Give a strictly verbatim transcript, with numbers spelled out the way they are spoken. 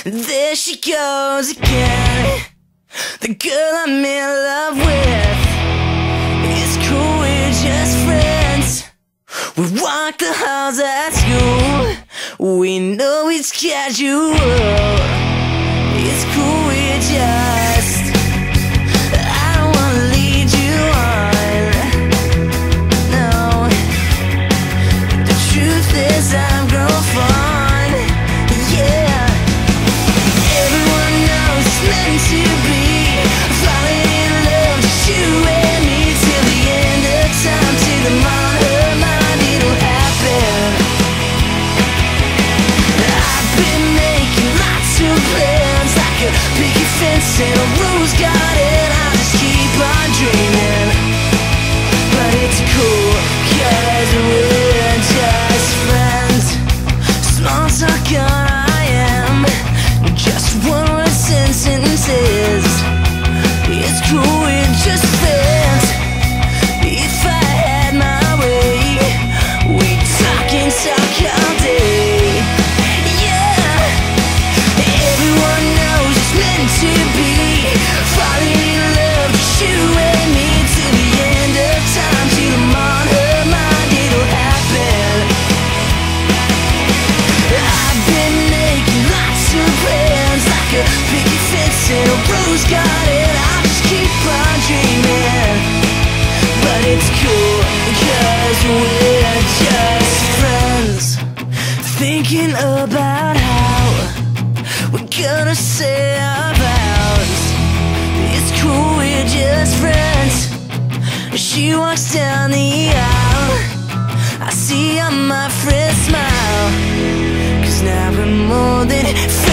There she goes again, the girl I'm in love with. It's cool, we're just friends. We walk the halls at school. We know it's casual. It's cool, we're just, I don't wanna lead you on. No, the truth is I'm grown fond. Yeah, everyone knows it's meant to be. Falling in love, just you and me till the end of time. Till the mind, her mind, it'll happen. I've been making lots of plans, like a picket fence and a rose garden. I just keep on dreaming, but it's cool, cause we're just friends. Small talk on I am, just one word sentences. It's cool, we're just friends. If I had my way, we'd talk and talk all day. Yeah, everyone knows it's meant to be. Falling in love, just you and me till the end of time. Till I'm on her mind, it'll happen. I've been making lots of plans, like a picket fence and a rose garden. I just keep on dreaming, but it's cool, cause we're just friends. Thinking about how we're gonna say our vows. It's cool, we're just friends. She walks down the aisle, I see on my friend's smile, cause now we're more than